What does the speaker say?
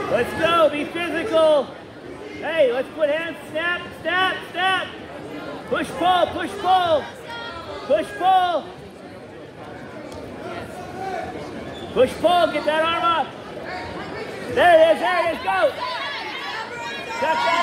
Let's go, be physical. Hey, let's put hands, snap, snap, snap. Push, pull, push, pull. Push, pull. Push, pull, get that arm up. There it is, go. Step back.